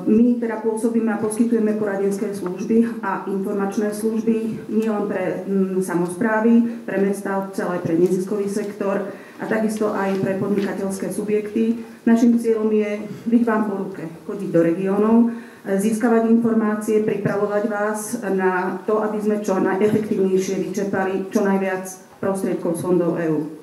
My teda pôsobíme a poskytujeme poradenské služby a informačné služby nielen pre samosprávy, pre mestá, celé pre neziskový sektor a takisto aj pre podnikateľské subjekty. Našim cieľom je byť vám po ruke, chodiť do regiónov, získavať informácie, pripravovať vás na to, aby sme čo najefektívnejšie vyčerpali čo najviac prostriedkov z fondov EÚ.